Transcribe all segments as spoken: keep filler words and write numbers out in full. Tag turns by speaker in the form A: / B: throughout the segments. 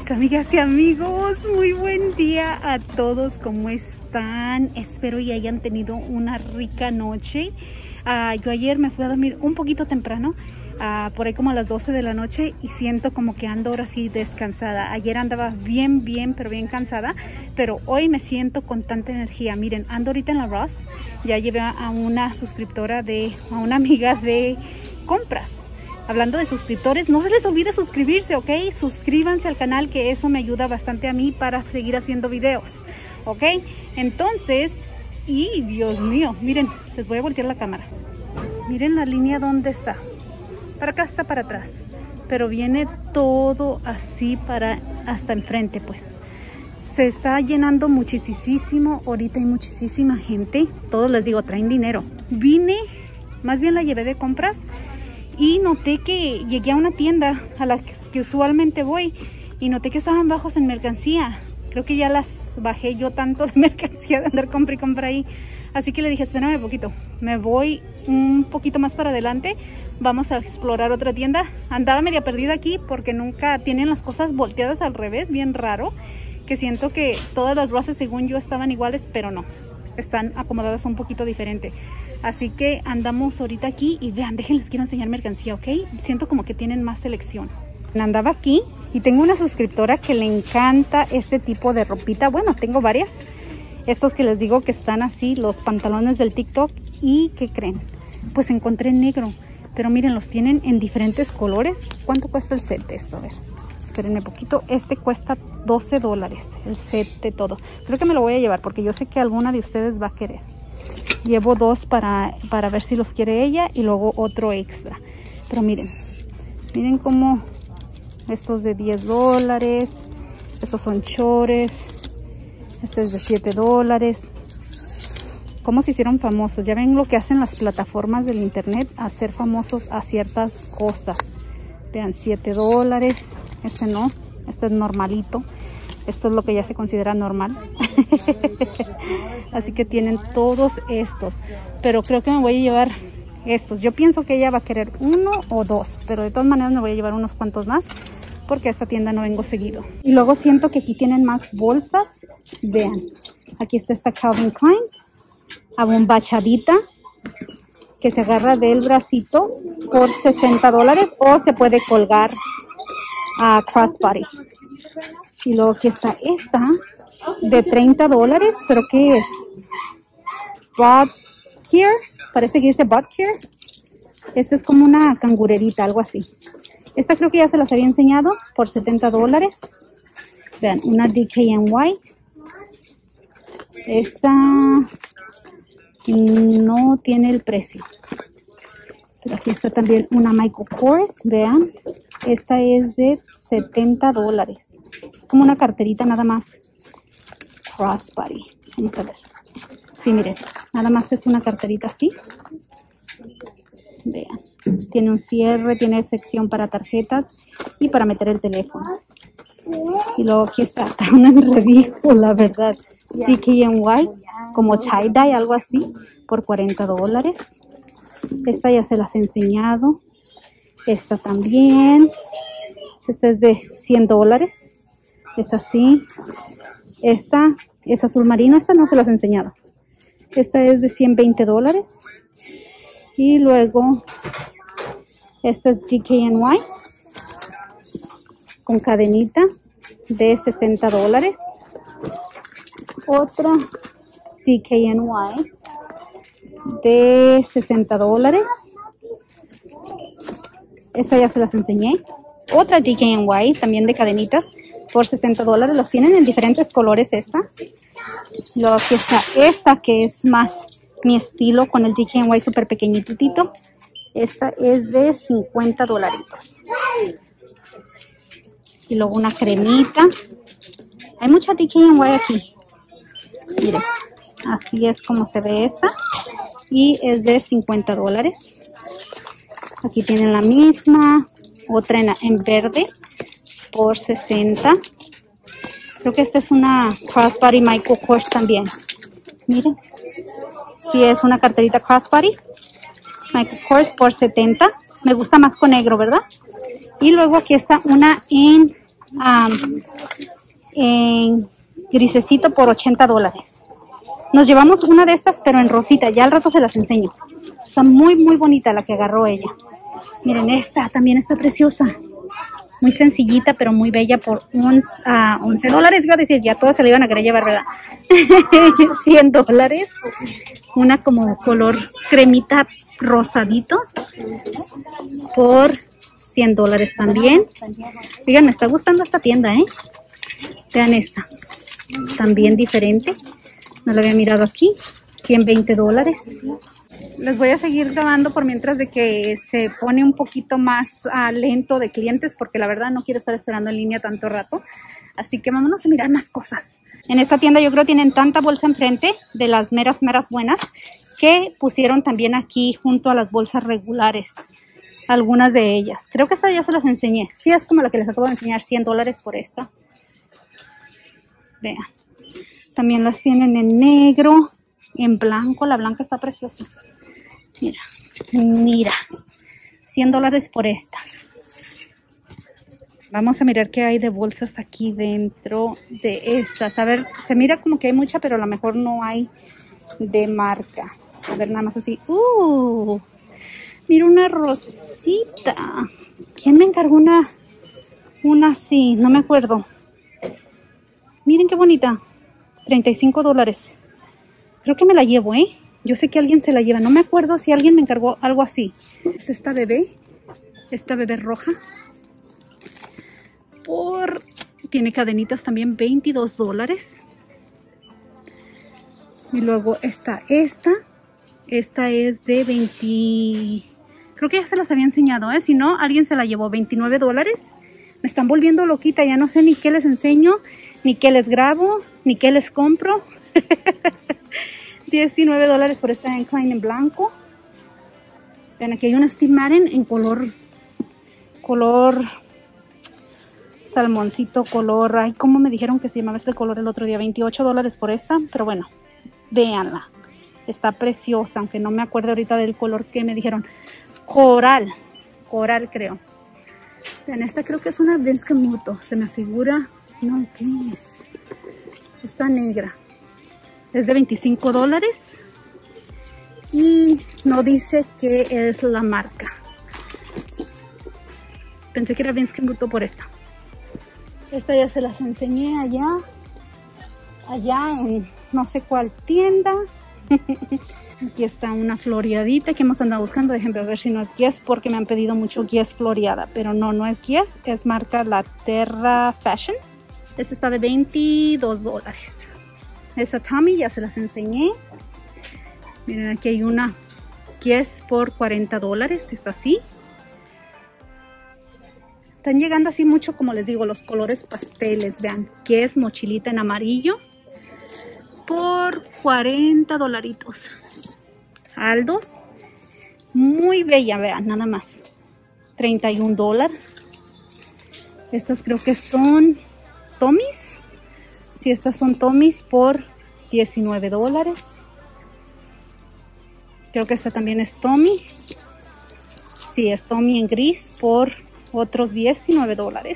A: mis amigas y amigos, muy buen día a todos, ¿cómo están? Espero y hayan tenido una rica noche. Uh, yo ayer me fui a dormir un poquito temprano, uh, por ahí como a las doce de la noche, y siento como que ando ahora sí descansada. Ayer andaba bien, bien, pero bien cansada, pero hoy me siento con tanta energía. Miren, ando ahorita en la Ross, ya llevé a una suscriptora de, a una amiga de compras. Hablando de suscriptores, no se les olvide suscribirse, ¿ok? Suscríbanse al canal, que eso me ayuda bastante a mí para seguir haciendo videos, ¿ok? Entonces, y Dios mío, miren, les voy a voltear la cámara. Miren la línea donde está. Para acá está para atrás, pero viene todo así para hasta enfrente, pues. Se está llenando muchísimo, ahorita hay muchísima gente. Todos les digo, traen dinero. Vine, más bien la llevé de compras. Y noté que llegué a una tienda a la que usualmente voy y noté que estaban bajos en mercancía. Creo que ya las bajé yo tanto de mercancía de andar compra y compra ahí. Así que le dije, espérame un poquito, me voy un poquito más para adelante, vamos a explorar otra tienda. Andaba media perdida aquí porque nunca tienen las cosas volteadas al revés, bien raro. Que siento que todas las Rosses según yo estaban iguales, pero no, están acomodadas un poquito diferente. Así que andamos ahorita aquí y vean, déjenles quiero enseñar mercancía, ¿ok? Siento como que tienen más selección. Andaba aquí y tengo una suscriptora que le encanta este tipo de ropita. Bueno, tengo varias. Estos que les digo que están así, los pantalones del TikTok. ¿Y qué creen? Pues encontré negro. Pero miren, los tienen en diferentes colores. ¿Cuánto cuesta el set de esto? A ver, espérenme poquito. Este cuesta doce dólares, el set de todo. Creo que me lo voy a llevar porque yo sé que alguna de ustedes va a querer. Llevo dos para, para ver si los quiere ella y luego otro extra. Pero miren, miren cómo estos de diez dólares, estos son chores, este es de siete dólares. Cómo se hicieron famosos. Ya ven lo que hacen las plataformas del internet, hacer famosos a ciertas cosas. Vean, siete dólares, este no, este es normalito. Esto es lo que ya se considera normal. Así que tienen todos estos. Pero creo que me voy a llevar estos. Yo pienso que ella va a querer uno o dos. Pero de todas maneras me voy a llevar unos cuantos más. Porque a esta tienda no vengo seguido. Y luego siento que aquí tienen más bolsas. Vean. Aquí está esta Calvin Klein. Abombachadita. Que se agarra del bracito por sesenta dólares. O se puede colgar a crossbody. Y luego aquí está esta de treinta dólares, pero ¿qué es? Bot Care, parece que dice Bot Care. Esta es como una cangurerita, algo así. Esta creo que ya se las había enseñado por setenta dólares. Vean, una D K N Y. Esta no tiene el precio. Pero aquí está también una Michael Kors, vean. Esta es de setenta dólares. Es como una carterita nada más. Crossbody. Vamos a ver. Sí, miren. Nada más es una carterita así. Vean. Tiene un cierre, tiene sección para tarjetas y para meter el teléfono. Y luego aquí está un enredijo, la verdad. D K N Y, como tie-dye, algo así, por cuarenta dólares. Esta ya se las he enseñado. Esta también. Esta es de cien dólares. Es así. Esta es azul marino. Esta no se las he enseñado. Esta es de ciento veinte dólares. Y luego esta es D K N Y con cadenita de sesenta dólares. Otra D K N Y de sesenta dólares. Esta ya se las enseñé. Otra D K N Y también de cadenitas por sesenta dólares. Las tienen en diferentes colores esta. Luego aquí está esta que es más mi estilo con el D K N Y súper pequeñitito. Esta es de cincuenta dolaritos. Y luego una cremita. Hay mucha D K N Y aquí. Miren, así es como se ve esta. Y es de cincuenta dólares. Aquí tienen la misma. Otra en, en verde por sesenta. Creo que esta es una crossbody Michael Kors también. Miren. Sí, es una carterita crossbody Michael Kors por setenta. Me gusta más con negro, ¿verdad? Y luego aquí está una en um, en grisecito por ochenta dólares. Nos llevamos una de estas, pero en rosita. Ya al rato se las enseño. Está muy, muy bonita la que agarró ella. Miren, esta también está preciosa. Muy sencillita, pero muy bella por once, uh, once dólares. Iba a decir, ya todas se la iban a querer llevar, ¿verdad? cien dólares. Una como color cremita rosadito. Por cien dólares también. Oigan, me está gustando esta tienda, ¿eh? Vean esta. También diferente. No la había mirado aquí. ciento veinte dólares. Les voy a seguir grabando por mientras de que se pone un poquito más uh, lento de clientes, porque la verdad no quiero estar esperando en línea tanto rato. Así que vámonos a mirar más cosas. En esta tienda yo creo tienen tanta bolsa enfrente de las meras, meras buenas, que pusieron también aquí junto a las bolsas regulares. Algunas de ellas. Creo que esta ya se las enseñé. Sí, es como la que les acabo de enseñar, cien dólares por esta. Vean. También las tienen en negro, en blanco. La blanca está preciosa. Mira, mira. cien dólares por esta. Vamos a mirar qué hay de bolsas aquí dentro de estas. A ver, se mira como que hay mucha, pero a lo mejor no hay de marca. A ver, nada más así. ¡Uh! Mira, una rosita. ¿Quién me encargó una, una así? No me acuerdo. Miren qué bonita. treinta y cinco dólares. Creo que me la llevo, ¿eh? Yo sé que alguien se la lleva. No me acuerdo si alguien me encargó algo así. Esta esta bebé. Esta bebé roja. Por... Tiene cadenitas también. veintidós dólares. Y luego está esta. Esta es de veinte... Creo que ya se las había enseñado, ¿eh? Si no, alguien se la llevó. veintinueve dólares. Me están volviendo loquita. Ya no sé ni qué les enseño, ni qué les grabo, ni qué les compro. diecinueve dólares por esta Anne Klein en blanco. Vean, aquí hay una Steve Madden en color... Color... Salmoncito, color... Ay, ¿cómo me dijeron que se llamaba este color el otro día? veintiocho dólares por esta. Pero bueno, véanla. Está preciosa, aunque no me acuerdo ahorita del color que me dijeron. Coral. Coral, creo. Vean, esta creo que es una Vince Camuto. Se me figura... No, ¿qué es? Está negra. Es de veinticinco dólares. Y no dice qué es la marca. Pensé que era Vince Camuto por esta. Esta ya se las enseñé allá. Allá en no sé cuál tienda. Aquí está una floreadita que hemos andado buscando. Déjenme ver si no es Guess, porque me han pedido mucho Guess floreada. Pero no, no es Guess. Es marca La Terra Fashion. Esta está de veintidós dólares. Esa Tommy ya se las enseñé. Miren, aquí hay una Guess por cuarenta dólares. Es así. Están llegando así mucho, como les digo, los colores pasteles. Vean, Guess mochilita en amarillo. Por cuarenta dolaritos. Saldos. Muy bella, vean, nada más. treinta y un dólares. Estas creo que son Tommy's. Si sí, estas son Tommy's por diecinueve dólares. Creo que esta también es Tommy. Sí, es Tommy en gris por otros diecinueve dólares.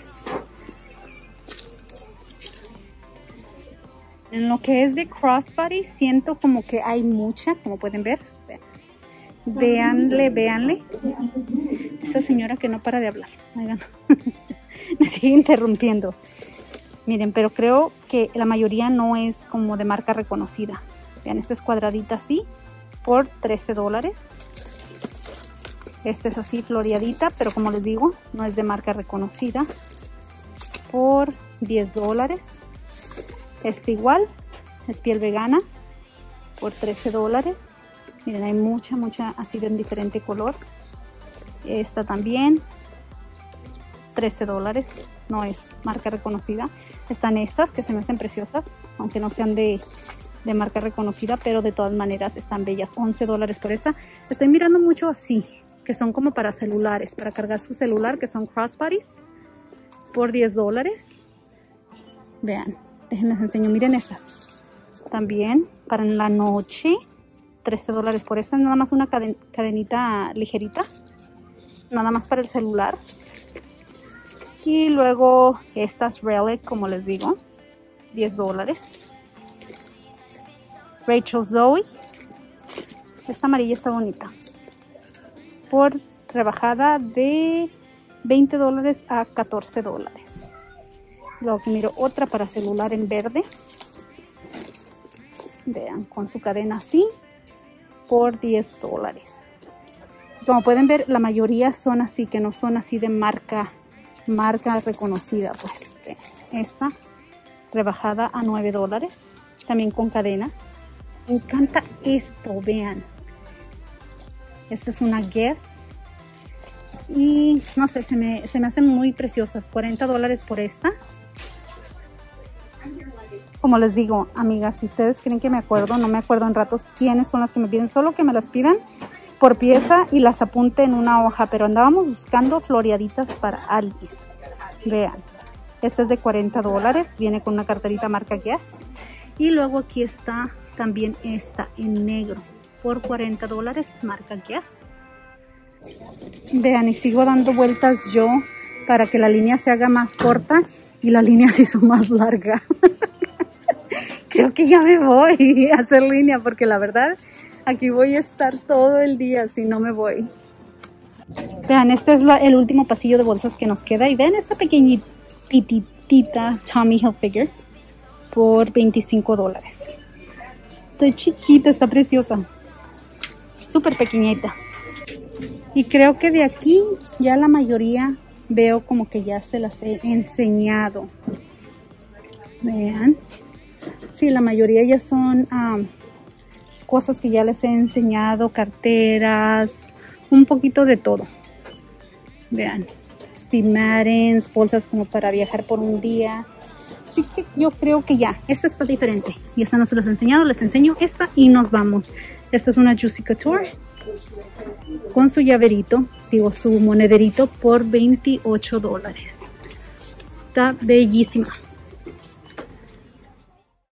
A: En lo que es de crossbody, siento como que hay mucha, como pueden ver. Véanle, véanle. Esa señora que no para de hablar. Oigan. Me sigue interrumpiendo. Miren, pero creo que la mayoría no es como de marca reconocida. Vean, esta es cuadradita así por trece dólares. Esta es así floreadita, pero como les digo, no es de marca reconocida. Por diez dólares. Este igual, es piel vegana, por trece dólares. Miren, hay mucha, mucha así de un diferente color. Esta también, trece dólares, no es marca reconocida. Están estas que se me hacen preciosas, aunque no sean de, de marca reconocida, pero de todas maneras están bellas. once dólares por esta. Estoy mirando mucho así, que son como para celulares, para cargar su celular, que son crossbodies, por diez dólares. Vean. Déjenme les enseño, miren estas. También para en la noche, trece dólares por esta. Nada más una caden cadenita ligerita. Nada más para el celular. Y luego estas Relic, como les digo, diez dólares. Rachel Zoe. Esta amarilla está bonita. Por rebajada de veinte dólares a catorce dólares. Luego que miro otra para celular en verde. Vean, con su cadena así. Por diez dólares. Como pueden ver, la mayoría son así, que no son así de marca, marca reconocida. Pues esta rebajada a nueve dólares. También con cadena. Me encanta esto, vean. Esta es una Guess. Y no sé, se me, se me hacen muy preciosas. cuarenta dólares por esta. Como les digo, amigas, si ustedes creen que me acuerdo, no me acuerdo en ratos quiénes son las que me piden. Solo que me las pidan por pieza y las apunte en una hoja. Pero andábamos buscando floreaditas para alguien. Vean. Esta es de cuarenta dólares. Viene con una carterita marca Guess. Y luego aquí está también esta en negro. Por cuarenta dólares, marca Guess. Vean, y sigo dando vueltas yo para que la línea se haga más corta. Y la línea se hizo más larga. Creo que ya me voy a hacer línea porque la verdad aquí voy a estar todo el día si no me voy. Vean, este es la, el último pasillo de bolsas que nos queda. Y vean esta pequeñitita Tommy Hilfiger por veinticinco dólares. Está chiquita, está preciosa. Súper pequeñita. Y creo que de aquí ya la mayoría veo como que ya se las he enseñado. Vean. Sí, la mayoría ya son um, cosas que ya les he enseñado. Carteras, un poquito de todo. Vean. Steve Maddens, bolsas como para viajar por un día. Así que yo creo que ya. Esta está diferente. Y esta no se las he enseñado. Les enseño esta y nos vamos. Esta es una Juicy Couture. Con su llaverito. Digo, su monederito por veintiocho dólares. Está bellísima.